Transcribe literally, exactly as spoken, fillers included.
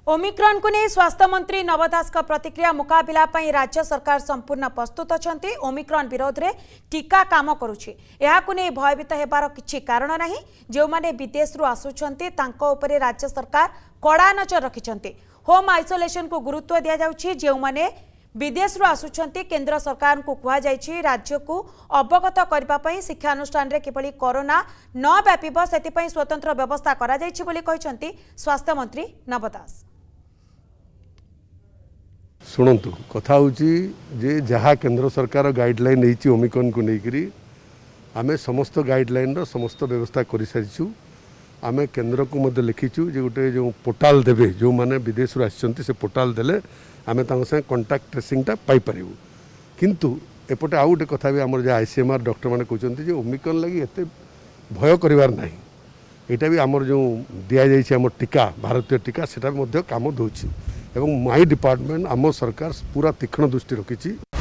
Omicron को नहीं स्वास्थ्य मंत्री नबा दास का प्रतिक्रिया मुकाबला पई राज्य सरकार संपूर्ण प्रस्तुत अछंती। ओमिक्रॉन विरोध रे टीका काम करुछि। एहाकु नै भयभीत हेबार किछि कारण नाही। जो माने विदेश रु आसुछंती तांको उपरे राज्य सरकार कड़ा नजर रखिछंती। होम आइसोलेशन को गुरुत्व दिया जाउछि। जे माने विदेश रु आसुछंती केंद्र सरकार को कुहा जायछि राज्य को अवगत करबा पई शिक्षा अनुष्ठान रे किपरि कोरोना न व्यापिब सेति पई स्वतंत्र व्यवस्था करा जायछि बोली कहिसंती स्वास्थ्य मंत्री नबा दास। शुणु कथा हूँ जे जहाँ केंद्र सरकार गाइडलाइन नहीं ओमिक्रॉन को लेकर आम समस्त गाइडलाइन रो समस्त व्यवस्था कर सारीचु। आम केंद्र को मध्य लिखीचु जे गोटे जो पोर्टाल देवे जो माने विदेश आसी से पोर्टाल देले आम संगे कंटाक्ट ट्रेसिंगटा पाइपर। किंतु एपटे आउ गोटे कथा भी आम आईसीएमआर डॉक्टर मैंने कहते ओमिक्रॉन लगी एत भय करार ना। यहाँ भी आमर जो दि जाइए आम टीका भारतीय टीका सेटा भी काम दूसरी एवं माई डिपार्टमेंट आम सरकार पूरा तीक्ष्ण दृष्टि रखी।